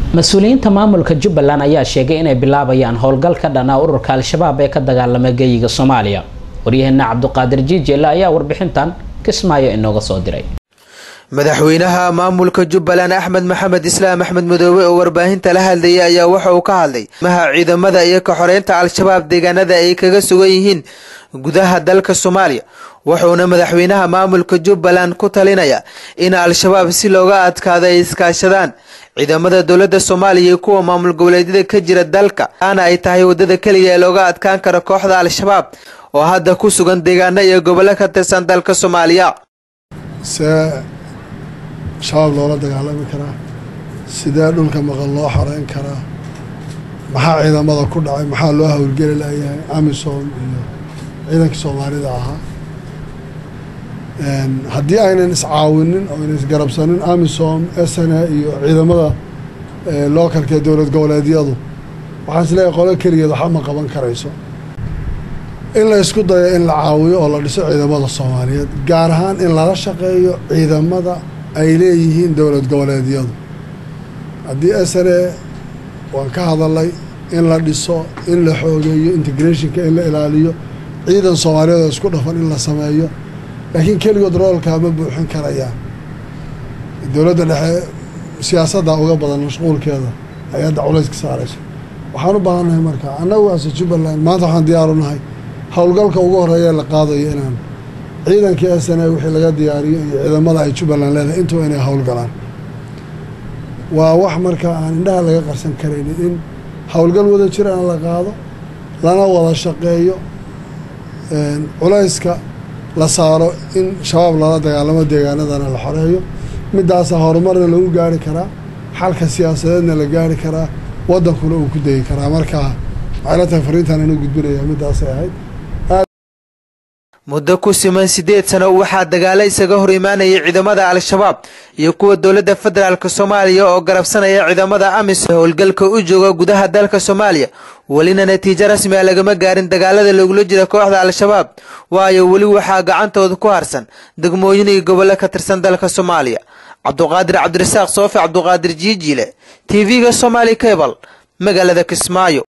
مسؤولين تمامulka Jubbaland ayaa sheegay inay bilaabayaan howlgal ka dhan ah ururka Al-Shabaab ee ka dagaalamay geeyiga Soomaaliya. Wariyahana Cabduqaadir Jiijele ayaa warbixintan Kismaayo inooga soo diray. madaxweynaha maamulka Jubbaland Axmed Maxamed Islaam Axmed Madoobe oo warbaahinta la hadlayay ayaa waxa uu ka hadlay maha ciidamada iyo ka xoreynta Al-Shabaab deegaanada ay kaga sugan yihiin gudaha dalka Soomaaliya. wuxuuna madaxweynaha maamulka Jubbaland ku talinaya in Al-Shabaab si looga adkaado ay iskaashadaan ciidamada dawladda Soomaaliya kuwa maamul goboleedyada ka jira dalka ana ay tahay wadada kaliya ee looga adkaan karo kooxda Al-Shabaab oo hadda ku sugan deegaanada iyo gobolka ka tirsan dalka Soomaaliya. شباب لولا دغالمي كرا سيده dhulka maqal loo xoreyn kara maxaa ciidamada ku dhacay maxaa loo hawlgelin lahayd amisom iyo ciidanka Soomaalida aha hadii aynan iscaawinin oo inay isgarabsanin amisom SNA iyo ciidamada localka dawlad goboleedyadu waxaan isleeyahay qolo kaliya waxa ma qaban karayso in la isku dayo in la caawiyo oo la dhiso ciidamada Soomaaliyeed gaar ahaan in la shaqeeyo ciidamada ay leeyihiin dawlad goboleedyadu hadii SNA waan ka hadalay in la dhiso in la xoogeeyo integrationka in la ilaaliyo ciidan Soomaaliyeed isku dhafan in la sameeyo laakiin kaligood roolka ma buuxin karayaan dawladda dhexe siyaasadda uga badan mashquulkeeda ayaa dawladda ka saaraysa waxaan u baahanahay marka annagu as Jubbaland maanta waxaan diyaar u nahay hawlgalka ugu horeeya la qaadayo inaan ciidanka SNA wixii laga diyaariyo iyo ciidamada ay Jubbaland leedahay intuu inay hawlgalaan waa wax marka aan indhaha laga qarsan karin in hawlgal wada jiraan la qaado lana wada shaqeeyo culayska la saaro in shabaab lala dagaalamo deegaanadana la xoreeyo midaas horumarna lagu gaari karaa xalka siyaasadeedna la gaari karaa wadankuna uu ku deegi karaa marka aylaha fariintan inuu gudbinayo midaas ay ahayd muddo ku siman 8 sano waxa dagaal isaga hor imaanayay ciidamada Al-Shabaab iyo kuwa dawladda federaalka Soomaaliya oo garabsanaya ciidamada AMISOM howlgalka u jooga gudaha dalka Soomaaliya walina natiijo rasmi ah laga ma gaarin dagaalada lagula jiro kooxda Al-Shabaab waayo wali waxa gacantooda ku harsan degmooyin iyo gobolka ka tirsan dalka Soomaaliya. Cabduqaadir Cabdirasaaq Soofi Cabduqaadir Jiijele TV-ga Somali Cable magaalada Kismaayo.